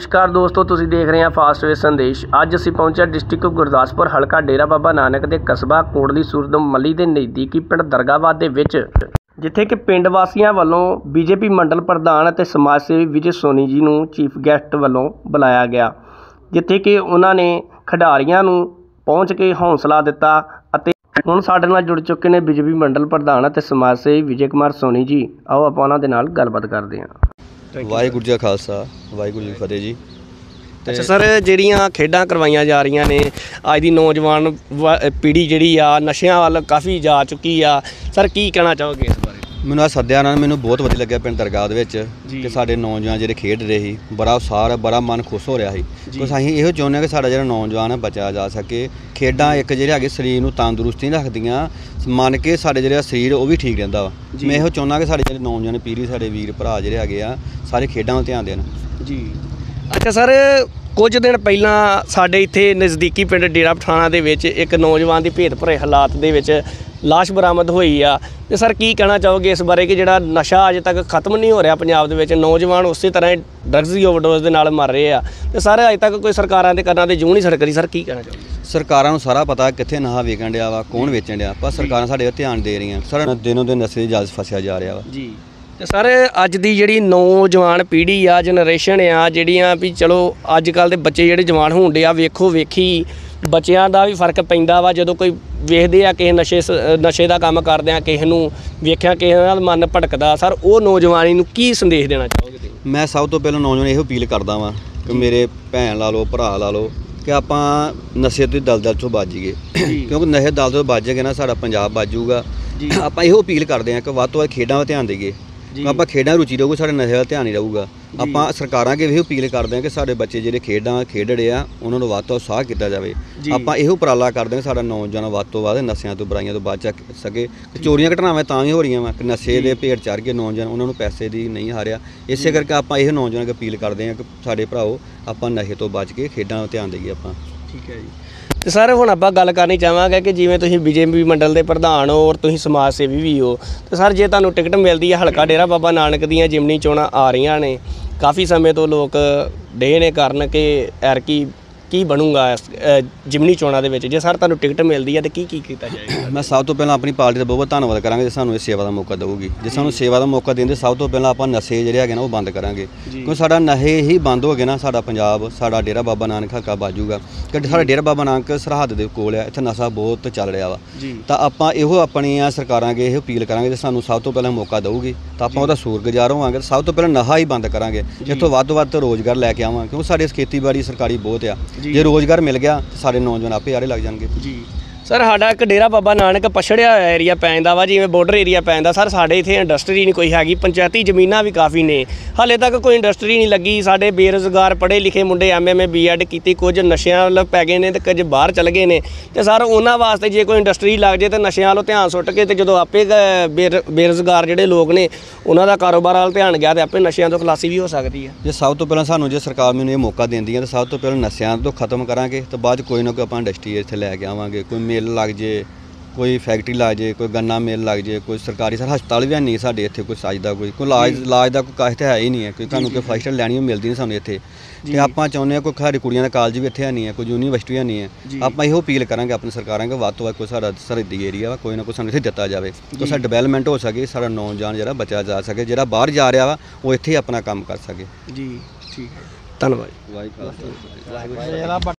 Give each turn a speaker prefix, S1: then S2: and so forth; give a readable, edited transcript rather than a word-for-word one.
S1: नमस्कार दोस्तों, तुसीं देख रहे हैं फास्ट वे संदेश। अज असीं पहुंचे डिस्ट्रिक्ट गुरदासपुर हलका डेरा बाबा नानक के कस्बा कोटली सूरत मली के नज़दीकी पिंड दरगाहबाद दे विच, जिथे कि पिंड वासियों वालों बीजेपी मंडल प्रधान और समाज सेवी विजय सोनी जी नूं चीफ गैसट वालों बुलाया गया, जिथे कि उन्होंने खिडारियों नूं पहुँच के हौसला दिता। हुण साडे नाल जुड़ चुके हैं बीजेपी मंडल प्रधान और समाज सेवी विजय कुमार सोनी जी। आओ आपां उन्हां दे नाल गलबात करते हैं।
S2: वाहिगुरू जी का खालसा वाहिगुरू जी की फतेह जी।
S1: अच्छा सर, ਜਿਹੜੀਆਂ ਖੇਡਾਂ ਕਰਵਾਈਆਂ ਜਾ ਰਹੀਆਂ ਨੇ, ਅੱਜ ਦੀ ਨੌਜਵਾਨ ਪੀੜ੍ਹੀ ਜਿਹੜੀ ਆ ਨਸ਼ਿਆਂ ਵੱਲ ਕਾਫੀ ਜਾ ਚੁੱਕੀ ਆ, ਸਰ ਕੀ ਕਹਿਣਾ ਚਾਹੋਗੇ ਇਸ ਬਾਰੇ?
S2: ਮੈਨੂੰ ਆ ਸੱਦਿਆ ਨਾਲ ਮੈਨੂੰ ਬਹੁਤ ਵਧੀਆ ਲੱਗਿਆ ਪਿੰਡ ਦਰਗਾਹ ਦੇ ਵਿੱਚ ਕਿ ਸਾਡੇ ਨੌਜਵਾਨ ਜਿਹੜੇ ਖੇਡ ਰਹੇ ਸੀ, ਬੜਾ ਉਤਸ਼ਾਹ, ਬੜਾ ਮਨ ਖੁਸ਼ ਹੋ ਰਿਹਾ ਸੀ। ਕੁਛ ਅਸੀਂ ਇਹੋ ਚਾਹੁੰਦੇ ਹਾਂ ਕਿ ਸਾਡਾ ਜਿਹੜਾ ਨੌਜਵਾਨ ਹੈ ਬਚਿਆ ਜਾ ਸਕੇ। ਖੇਡਾਂ ਇੱਕ ਜਿਹੜੇ ਹੈਗੇ ਸਰੀਰ ਨੂੰ ਤੰਦਰੁਸਤੀ ਰੱਖਦੀਆਂ, ਮੰਨ ਕੇ ਸਾਡੇ ਜਿਹੜਾ ਸਰੀਰ ਉਹ ਵੀ ਠੀਕ ਰਹਿੰਦਾ ਵਾ। ਮੈਂ ਇਹੋ ਚਾਹੁੰਦਾ ਕਿ ਸਾਡੇ ਜਿਹੜੇ ਨੌਜਵਾਨ ਪੀੜ੍ਹੀ, ਸਾਡੇ ਵੀਰ ਭਰਾ ਜਿਹੜੇ ਹੈਗੇ ਆ, ਸਾਰੇ ਖੇਡਾਂ ਵੱਲ ਧਿਆਨ ਦੇਣ
S1: ਜੀ। ਅੱਛਾ ਸਰ, ਕੁਝ ਦਿਨ ਪਹਿਲਾਂ ਸਾਡੇ ਇੱਥੇ ਨਜ਼ਦੀਕੀ ਪਿੰਡ ਡੇਰਾ ਪਠਾਣਾ ਦੇ ਵਿੱਚ ਇੱਕ ਨੌਜਵਾਨ ਦੀ ਭੇਤ ਭਰੇ ਹਾਲਾਤ ਦੇ ਵਿੱਚ ਲਾਸ਼ ਬਰਾਮਦ ਹੋਈ ਆ, ਤੇ ਸਰ ਕੀ ਕਹਿਣਾ ਚਾਹੋਗੇ ਇਸ ਬਾਰੇ ਕਿ ਜਿਹੜਾ ਨਸ਼ਾ ਅਜੇ ਤੱਕ ਖਤਮ ਨਹੀਂ ਹੋ ਰਿਹਾ ਪੰਜਾਬ ਦੇ ਵਿੱਚ, ਨੌਜਵਾਨ ਉਸੇ ਤਰ੍ਹਾਂ ਹੀ ਡਰੱਗਸ ਦੀ ਓਵਰਡੋਜ਼ ਦੇ ਨਾਲ ਮਰ ਰਹੇ ਆ, ਤੇ ਸਰ ਅਜੇ ਤੱਕ ਕੋਈ ਸਰਕਾਰਾਂ ਦੇ ਕੰਨਾਂ ਤੇ ਜੂੰ ਨਹੀਂ ਸਰਕਦੀ, ਸਰ ਕੀ ਕਹਿਣਾ ਚਾਹੋਗੇ?
S2: ਸਰਕਾਰਾਂ ਨੂੰ ਸਾਰਾ ਪਤਾ ਕਿੱਥੇ ਨਸ਼ਾ ਵੇਚਣ ਡਿਆ ਵਾ, ਕੌਣ ਵੇਚਣ ਡਿਆ, ਪਰ ਸਰਕਾਰਾਂ ਸਾਡੇ ਧਿਆਨ ਦੇ ਰਹੀਆਂ। ਸਾਡਾ ਦਿਨੋਂ ਦਿਨ ਨਸ਼ੇ ਦੀ ਜਾਲ ਫਸਿਆ ਜਾ ਰਿਹਾ ਵਾ
S1: ਜੀ। ਤੇ ਸਰ ਅੱਜ ਦੀ ਜਿਹੜੀ ਨੌਜਵਾਨ ਪੀੜ੍ਹੀ ਆ, ਜਨਰੇਸ਼ਨ ਆ, ਜਿਹੜੀਆਂ ਵੀ ਚਲੋ ਅੱਜ ਕੱਲ੍ਹ ਦੇ ਬੱਚੇ ਜਿਹੜੇ ਜਵਾਨ ਹੋਣ ਡੇ ਆ, ਵੇਖੋ ਵੇਖੀ ਬੱਚਿਆਂ ਦਾ ਵੀ ਫਰਕ ਪੈਂਦਾ ਵਾ ਜਦੋਂ ਕੋਈ ਵੇਖਦੇ ਆ ਕਿਸੇ ਨਸ਼ੇ ਦਾ ਕੰਮ ਕਰਦੇ ਆ, ਕਿਸੇ ਨੂੰ ਵੇਖਿਆ ਕਿਸੇ ਨਾਲ ਮਨ ਭਟਕਦਾ, ਸਰ ਉਹ ਨੌਜਵਾਨੀ ਨੂੰ ਕੀ ਸੰਦੇਸ਼ ਦੇਣਾ ਚਾਹੋਗੇ ਤੁਸੀਂ?
S2: ਮੈਂ ਸਭ ਤੋਂ ਪਹਿਲਾਂ ਨੌਜਵਾਨ ਇਹੋ ਅਪੀਲ ਕਰਦਾ ਵਾਂ ਕਿ ਮੇਰੇ ਭੈਣ ਲਾ ਲਓ, ਭਰਾ ਲਾ ਲਓ, ਕਿ ਆਪਾਂ ਨਸ਼ੇ ਤੋਂ ਦਲਦਲ ਤੋਂ ਬਚ ਜਾਈਏ, ਕਿਉਂਕਿ ਨਸ਼ੇ ਦਲਦਲ ਤੋਂ ਬਚ ਜਾਏਗਾ ਨਾ ਸਾਡਾ ਪੰਜਾਬ ਬਚ ਜਾਊਗਾ। ਆਪਾਂ ਇਹੋ ਅਪੀਲ ਕਰਦੇ ਹਾਂ ਕਿ ਵੱਧ ਤੋਂ ਵੱਧ ਖੇਡਾਂ ਵੱਲ ਧਿਆਨ ਦੇਈਏ। ਆਪਾਂ ਖੇਡਾਂ ਰੁਚੀ ਰਹੂਗਾ, ਸਾਡੇ ਨਸ਼ੇ ਵੱਲ ਧਿਆਨ ਨਹੀਂ ਰਹੂਗਾ। ਆਪਾਂ ਸਰਕਾਰਾਂ ਅੱਗੇ ਵੀ ਅਪੀਲ ਕਰਦੇ ਹਾਂ ਕਿ ਸਾਡੇ ਬੱਚੇ ਜਿਹੜੇ ਖੇਡਾਂ ਖੇਡ ਰਹੇ ਆ, ਉਹਨਾਂ ਨੂੰ ਵੱਧ ਤੋਂ ਉਤਸ਼ਾਹ ਕੀਤਾ ਜਾਵੇ। ਆਪਾਂ ਇਹੋ ਉਪਰਾਲਾ ਕਰਦੇ ਹਾਂ ਕਿ ਸਾਡਾ ਨੌਜਵਾਨ ਵੱਧ ਤੋਂ ਵੱਧ ਨਸ਼ਿਆਂ ਤੋਂ, ਬੁਰਾਈਆਂ ਤੋਂ ਬਚ ਸਕੇ। ਚੋਰੀਆਂ ਘਟਨਾਵਾਂ ਤਾਂ ਵੀ ਹੋ ਰਹੀਆਂ ਵਾ ਕਿ ਨਸ਼ੇ ਦੇ ਭੇਟ ਚੜ੍ਹ ਕੇ ਨੌਜਵਾਨ, ਉਹਨਾਂ ਨੂੰ ਪੈਸੇ ਦੀ ਨਹੀਂ ਹਾਰਿਆ। ਇਸੇ ਕਰਕੇ ਆਪਾਂ ਇਹ ਨੌਜਵਾਨ ਅੱਗੇ ਅਪੀਲ ਕਰਦੇ ਹਾਂ ਕਿ ਸਾਡੇ ਭਰਾਓ, ਆਪਾਂ ਨਸ਼ੇ ਤੋਂ ਬਚ ਕੇ ਖੇਡਾਂ ਵੱਲ ਧਿਆਨ ਦੇਈਏ ਆਪਾਂ।
S1: ਠੀਕ ਹੈ ਜੀ। ਤੇ ਸਰ ਹੁਣ ਆਪਾਂ ਗੱਲ ਕਰਨੀ ਚਾਹਾਂਗੇ ਕਿ ਜਿਵੇਂ ਤੁਸੀਂ ਬੀਜੇਪੀ ਮੰਡਲ ਦੇ ਪ੍ਰਧਾਨ ਹੋ ਔਰ ਤੁਸੀਂ ਸਮਾਜ ਸੇਵੀ ਵੀ ਹੋ, ਤੇ ਸਰ ਜੇ ਤੁਹਾਨੂੰ ਟਿਕਟ ਮਿਲਦੀ ਹੈ, ਹਲਕਾ ਡੇਰਾ ਬਾਬਾ ਨਾਨਕ ਦੀਆਂ ਜਿਮਨੀ ਚੋਣਾਂ ਆ ਰਹੀਆਂ ਨੇ, ਕਾਫੀ ਸਮੇਂ ਤੋਂ ਲੋਕ ਡੇ ਨੇ ਕਰਨ ਕਿ ਐਰਕੀ ਕੀ ਬਣੂਗਾ ਜਿਮਨੀ ਚੋਣਾਂ ਦੇ ਵਿੱਚ, ਜੇ ਸਰ ਤੁਹਾਨੂੰ ਟਿਕਟ ਮਿਲਦੀ ਹੈ ਤਾਂ ਕੀ ਕੀਤਾ ਜਾਏਗਾ? ਮੈਂ
S2: ਸਭ ਤੋਂ ਪਹਿਲਾਂ ਆਪਣੀ ਪਾਰਟੀ ਦਾ ਬਹੁਤ ਧੰਨਵਾਦ ਕਰਾਂਗੇ ਜੇ ਸਾਨੂੰ ਇਹ ਸੇਵਾ ਦਾ ਮੌਕਾ ਦੇਊਗੀ। ਜੇ ਸਾਨੂੰ ਸੇਵਾ ਦਾ ਮੌਕਾ ਦਿੰਦੇ, ਸਭ ਤੋਂ ਪਹਿਲਾਂ ਆਪਾਂ ਨਸ਼ੇ ਜਿਹੜੇ ਹੈਗੇ ਨਾ ਉਹ ਬੰਦ ਕਰਾਂਗੇ, ਕਿਉਂਕਿ ਸਾਡਾ ਨਸ਼ੇ ਹੀ ਬੰਦ ਹੋ ਗਏ ਨਾ, ਸਾਡਾ ਪੰਜਾਬ, ਸਾਡਾ ਡੇਰਾ ਬਾਬਾ ਨਾਨਕ ਹਲਕਾ ਬਾਜੂਗਾ। ਕਿਉਂਕਿ ਸਾਡਾ ਡੇਰਾ ਬਾਬਾ ਨਾਨਕ ਸਰਹੱਦ ਦੇ ਕੋਲ ਆ, ਇੱਥੇ ਨਸ਼ਾ ਬਹੁਤ ਚੱਲ ਰਿਹਾ ਵਾ। ਤਾਂ ਆਪਾਂ ਇਹੋ ਆਪਣੀਆਂ ਸਰਕਾਰਾਂ ਅੱਗੇ ਇਹ ਅਪੀਲ ਕਰਾਂਗੇ ਜੇ ਸਾਨੂੰ ਸਭ ਤੋਂ ਪਹਿਲਾਂ ਮੌਕਾ ਦੇਊਗੀ ਤਾਂ ਆਪਾਂ ਉਹਦਾ ਸ਼ੁਕਰਗੁਜ਼ਾਰ ਹੋਵਾਂਗੇ। ਸਭ ਤੋਂ ਪਹਿਲਾਂ ਨਸ਼ਾ ਹੀ ਬੰਦ ਕਰਾਂਗੇ, ਇੱਥੋਂ ਵੱਧ ਤੋਂ ਵੱਧ ਰੋਜ਼ਗਾਰ ਲੈ ਕੇ ਆਵਾਂਗੇ, ਕਿਉਂਕਿ ਸਾਡੇ ਖੇਤੀਬਾੜੀ ਸਰਕਾਰੀ ਬਹੁਤ ਆ। ਜੇ ਰੋਜ਼ਗਾਰ ਮਿਲ ਗਿਆ ਤਾਂ ਸਾਡੇ ਨੌਜਵਾਨ ਆਪੇ ਆਰੇ ਲੱਗ ਜਾਣਗੇ ਜੀ।
S1: ਸਰ ਸਾਡਾ ਇੱਕ ਡੇਰਾ ਬਾਬਾ ਨਾਨਕ ਪਛੜਿਆ ਹੋਇਆ ਏਰੀਆ ਪੈ ਜਾਂਦਾ ਵਾ, ਜਿਵੇਂ ਬਾਰਡਰ ਏਰੀਆ ਪੈ ਜਾਂਦਾ। ਸਰ ਸਾਡੇ ਇੱਥੇ ਇੰਡਸਟਰੀ ਨਹੀਂ ਕੋਈ ਹੈਗੀ, ਪੰਚਾਇਤੀ ਜ਼ਮੀਨਾਂ ਵੀ ਕਾਫੀ ਨੇ, ਹਾਲੇ ਤੱਕ ਕੋਈ ਇੰਡਸਟਰੀ ਨਹੀਂ ਲੱਗੀ। ਸਾਡੇ ਬੇਰੁਜ਼ਗਾਰ ਪੜ੍ਹੇ ਲਿਖੇ ਮੁੰਡੇ MA B.Ed ਕੀਤੀ, ਕੁਝ ਨਸ਼ਿਆਂ ਵੱਲ ਪੈ ਗਏ ਨੇ ਤੇ ਕੁਝ ਬਾਹਰ ਚਲੇ ਗਏ ਨੇ। ਤੇ ਸਰ ਉਹਨਾਂ ਵਾਸਤੇ ਜੇ ਕੋਈ ਇੰਡਸਟਰੀ ਲੱਗ ਜੇ ਤਾਂ ਨਸ਼ਿਆਂ ਵੱਲੋਂ ਧਿਆਨ ਸੁੱਟ ਕੇ, ਤੇ ਜਦੋਂ ਆਪੇ ਬੇਰੁਜ਼ਗਾਰ ਜਿਹੜੇ ਲੋਕ ਨੇ ਉਹਨਾਂ ਦਾ ਕਾਰੋਬਾਰ ਵੱਲ ਧਿਆਨ ਗਿਆ, ਤੇ ਆਪੇ ਨਸ਼ਿਆਂ ਤੋਂ ਖਲਾਸੀ ਵੀ ਹੋ ਸਕਦੀ ਹੈ।
S2: ਜੇ ਸਭ ਤੋਂ ਪਹਿਲਾਂ ਸਾਨੂੰ ਜੇ ਸਰਕਾਰ ਮੈਨੂੰ ਇਹ ਮੌਕਾ ਦਿੰਦੀ ਹੈ ਤਾਂ ਸਭ ਤੋਂ ਪਹਿਲਾਂ ਨਸ਼ਿਆਂ ਤੋਂ ਖਤਮ ਕਰਾਂਗੇ, ਤੇ ਬਾਅਦ ਕੋਈ ਨਾ ਕੋਈ ਆਪਾਂ ਇੰਡਸਟਰੀ ਇੱਥੇ ਲੈ ਕੇ ਆਵਾਂਗੇ। ਕੋਈ ਮਿੱਲ ਲੱਗ ਜੇ, ਕੋਈ ਫੈਕਟਰੀ ਲੱਗ ਜੇ, ਕੋਈ ਗੰਨਾ ਮਿੱਲ ਲੱਗ ਜੇ, ਕੋਈ ਸਰਕਾਰੀ ਸਰ ਹਸਪਤਾਲ ਵੀ ਨਹੀਂ ਸਾਡੇ ਇੱਥੇ, ਕੋਈ ਸਾਜ ਦਾ ਕੋਈ ਇਲਾਜ ਦਾ ਕੋਈ ਕਾਸ਼ ਤਾਂ ਹੈ ਹੀ ਨਹੀਂ ਹੈ, ਕੋਈ ਤੁਹਾਨੂੰ ਕੋਈ ਫਸਟ ਲੈਣੀ ਮਿਲਦੀ ਨਹੀਂ ਸਾਨੂੰ ਇੱਥੇ। ਤੇ ਆਪਾਂ ਚਾਹੁੰਦੇ ਹਾਂ ਕੋਈ ਸਾਡੀ ਕੁੜੀਆਂ ਦਾ ਕਾਲਜ ਵੀ ਇੱਥੇ ਨਹੀਂ ਹੈ, ਕੋਈ ਯੂਨੀਵਰਸਿਟੀਆਂ ਨਹੀਂ ਹੈ। ਆਪਾਂ ਇਹੋ ਅਪੀਲ ਕਰਾਂਗੇ ਆਪਣੀ ਸਰਕਾਰਾਂ ਕਿ ਵੱਧ ਤੋਂ ਵੱਧ ਕੋਈ ਸਾਡਾ ਸਰਹੱਦੀ ਏਰੀਆ ਵਾ, ਕੋਈ ਨਾ ਕੋਈ ਸਾਨੂੰ ਇੱਥੇ ਦਿੱਤਾ ਜਾਵੇ, ਤਾਂ ਸਾਡਾ ਡਿਵੈਲਪਮੈਂਟ ਹੋ ਸਕੇ, ਸਾਡਾ ਨੌਜਵਾਨ ਜਿਹੜਾ ਬਚਿਆ ਜਾ ਸਕੇ, ਜਿਹੜਾ ਬਾਹਰ ਜਾ ਰਿਹਾ ਵਾ ਉਹ ਇੱਥੇ ਆਪਣਾ ਕੰਮ ਕਰ ਸਕੇ ਜੀ। ਠੀਕ ਹੈ, ਧੰਨਵਾਦ। ਵਾਹਿਗੁਰੂ।